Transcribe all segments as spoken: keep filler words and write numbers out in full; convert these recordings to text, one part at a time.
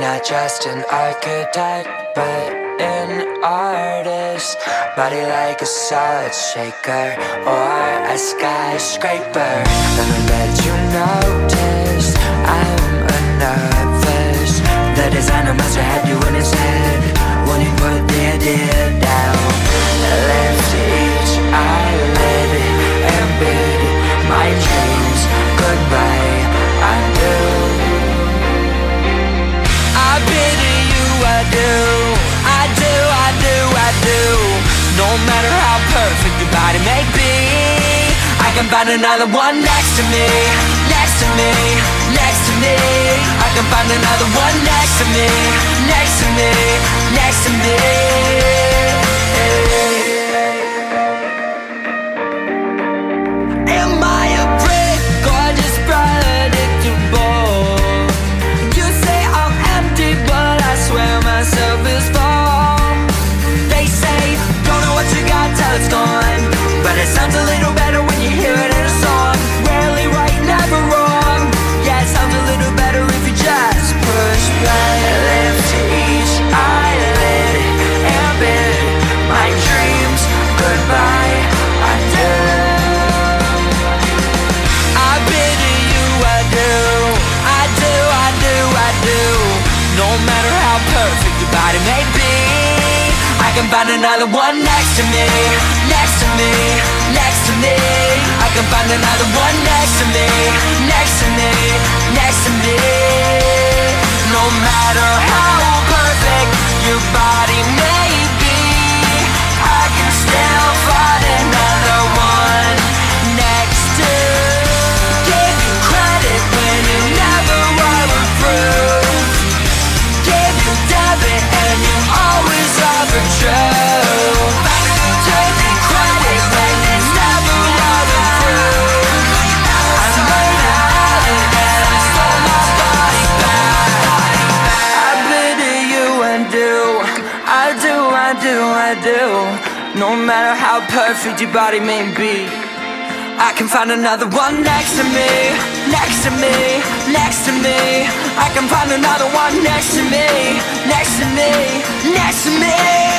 not just an architect, but an artist. Body like a salt shaker or a skyscraper. Never let you notice I'm a novice. The designer must have had you in his head when he put the idea down. Lift each eyelid and bid my dreams goodbye. I do, I pity you, I do, I do, I do, I do. No matter how perfect your body may be, I can find another one next to me, next to me, next to me. I can find another one next to me, next to me, next to me. Am I a brick or just predictable? You say I'm empty, but I swear myself is full. They say, don't know what you got till it's gone, but it sounds a little better when you hear it in a song. Rarely right, never wrong. Yeah, it sounds a little better if you just push play. Lift each eyelid and bid my dreams goodbye. I do, I pity you, I do, I do, I do, I do. No matter how perfect your body may be, I can find another one next to me, next to me, next to me. I can find another one next to me, next to me, next to me. No matter how perfect your body may be, I can still find another one next to. Give you credit when you never were approved. Give you debit and you always offer true. Take the credit when it's never were approved. I made it out and I stole my body back. I pity you and do, I do, I do, I do. No matter how perfect your body may be, I can find another one next to me, next to me, next to me. I can find another one next to me, next to me, next to me.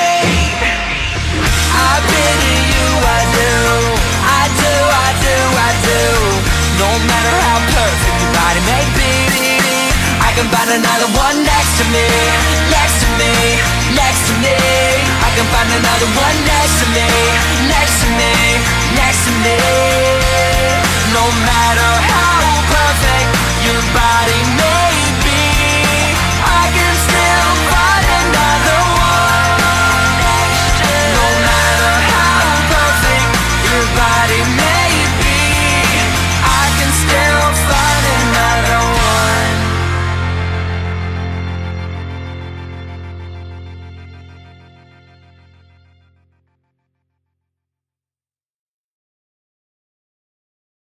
I pity you, I do, I do, I do, I do. No matter how perfect your body may be, I can find another one next to me, next to me, next to me. I can find another one next to me, next to me, next to me.